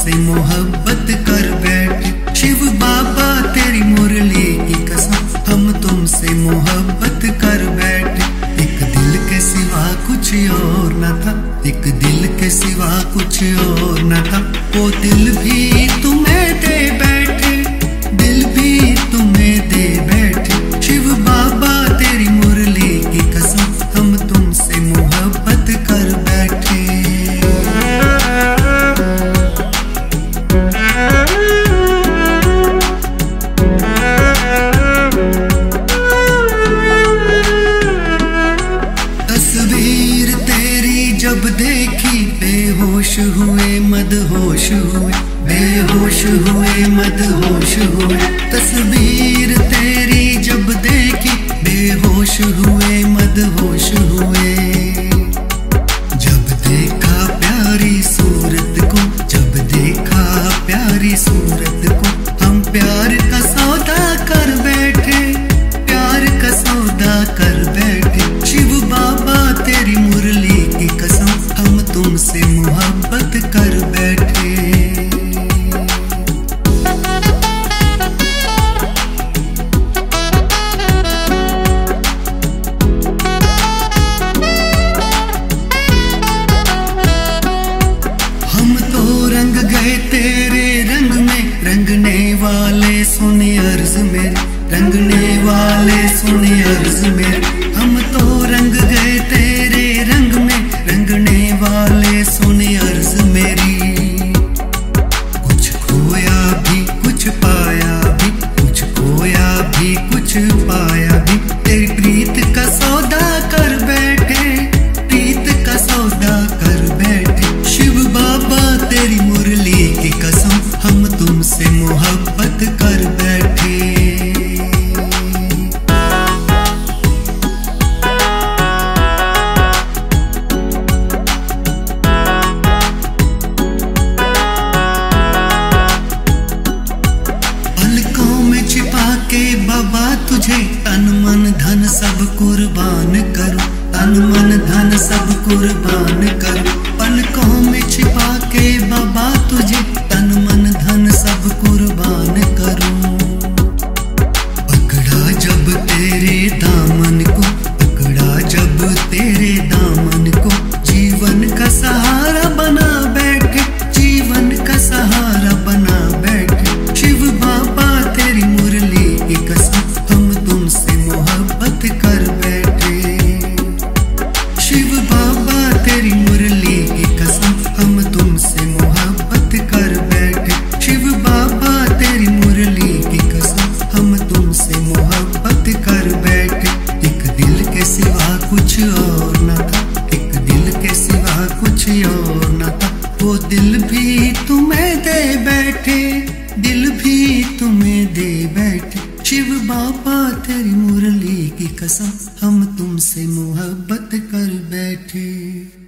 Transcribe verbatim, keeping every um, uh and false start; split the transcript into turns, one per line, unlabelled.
तुमसे मोहब्बत कर बैठे। शिव बाबा तेरी मुरली की कसम, हम तुमसे मोहब्बत कर बैठे। एक दिल के सिवा कुछ और न था, एक दिल के सिवा कुछ और न था। वो दिल भी तुम्हें दे बैठे, दिल भी तुम्हें दे बैठे। शिव बाबा तेरी मुरली की कसम, हम तुमसे मोहब्बत कर बैठे। तस्वीर तेरी जब देखी बेहोश हुए मदहोश हुए, बेहोश हुए मदहोश हुए। तस्वीर तेरी जब देखी बेहोश हुए मदहोश हुए। जब देखा प्यारी सूरत को, जब देखा प्यारी सूरत को, हम प्यार का सौदा कर बैठे, प्यार का सौदा कर बैठे। शिव बाबा तेरी मुरली की कसम, हम तुमसे मोहब्बत कर बैठे। तेरे रंग में रंगने वाले सुने अर्ज मेरे, रंगने वाले सुने अर्ज मेरे। हम तो रंग गए तेरे रंग में, रंगने वाले सुने अर्ज मेरी। कुछ खोया भी कुछ पाया भी, कुछ खोया भी कुछ पाया भी। तेरी प्रीत का सौदा कर बैठे, प्रीत का सौदा कर बैठे। शिव बाबा तेरी मुरली की कसम, हम तुमसे मोहब्बत कर बैठे। पलकों में छिपा के बाबा तुझे तन मन धन सब कुर्बान करो, तन मन धन सब कुर्बान करो। पलकों में छिपा के बाबा तुझे तन मन धन सब कुर्बान करूं। पकड़ा जब तेरे दामन को, पकड़ा जब तेरे दामन को। जीवन का सहारा बना बैठे, जीवन का सहारा बना बैठे। शिव बाबा तेरी मुरली की कसम, हम तुमसे मोहब्बत कर बैठे। शिव बाबा तेरी मुरली की कसम, हम तुमसे मोहब्बत कर बैठे। शिव बाबा तेरी मुरली की कसम, हम तुमसे मोहब्बत कर बैठे। एक दिल के सिवा कुछ और न था, एक दिल के सिवा कुछ और न था। वो दिल भी तुम्हें दे बैठे, दिल भी तुम्हें दे बैठे। शिव बाबा तेरी मुरली की कसम, हम तुमसे मोहब्बत कर बैठे।